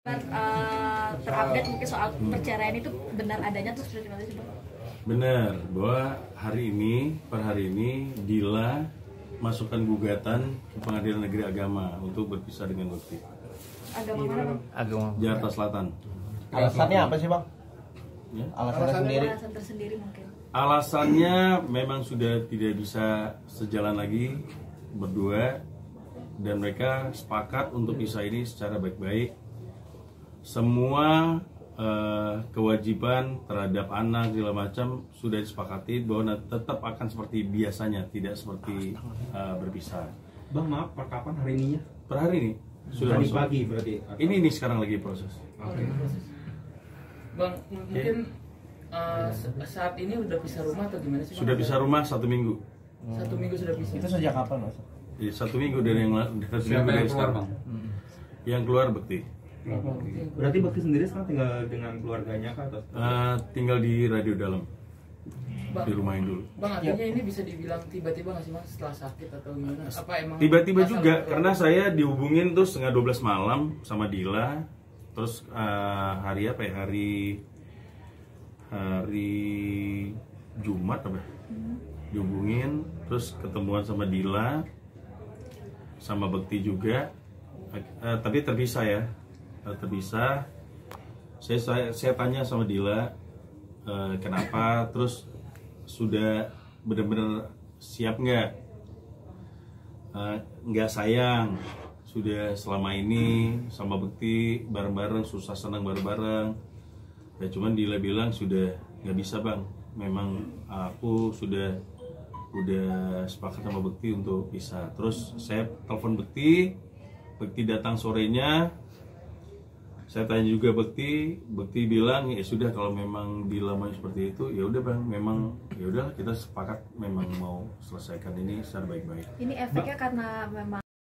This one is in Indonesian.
Terupdate mungkin soal perceraian itu benar adanya tuh seperti apa sih Bang? Benar, bahwa per hari ini Dila masukkan gugatan ke Pengadilan Negeri Agama untuk berpisah dengan Bekti. Agama mana Bang? Agama Jakarta Selatan. Alasannya apa sih Bang? Ya. Alasannya sendiri? Alasan tersendiri mungkin. Alasannya memang sudah tidak bisa sejalan lagi berdua, dan mereka sepakat untuk pisah ini secara baik-baik. Semua kewajiban terhadap anak segala macam sudah disepakati bahwa tetap akan seperti biasanya, tidak seperti berpisah. Bang, maaf, per kapan hari ininya? Per hari ini sudah Tadi masuk. pagi berarti? Ini sekarang lagi proses. Oke. Bang, mungkin saat ini udah pisah rumah atau gimana sih Bang? Sudah pisah rumah 1 minggu. 1 minggu sudah pisah. Itu sejak kapan Mas? Jadi 1 minggu dari yang Siapa yang keluar Bang? Yang keluar Bekti. Berarti Bekti sendiri sekarang tinggal dengan keluarganya kah atau? Tinggal di radio dalam. Bang, Di rumahin dulu. Bang, artinya ini bisa dibilang tiba-tiba nggak sih Mas setelah sakit atau gimana? Apa emang Tiba-tiba masalah juga, keluarga? karena saya dihubungin tuh setengah 12 malam sama Dila. Terus hari apa ya? Hari Jumat apa? Dihubungin, terus ketemuan sama Dila, sama Bekti juga. Tapi terpisah ya, terpisah. Saya tanya sama Dila, kenapa? Terus sudah benar-benar siap nggak sayang, sudah selama ini sama Bekti bareng-bareng, susah senang bareng-bareng ya. Cuman Dila bilang sudah nggak bisa Bang, memang aku udah sepakat sama Bekti untuk pisah. Terus saya telepon Bekti datang sorenya. Saya tanya juga Bekti bilang ya sudah, kalau memang Dila mau seperti itu ya udah Bang, memang ya udah kita sepakat memang mau selesaikan ini secara baik-baik. Ini efeknya karena memang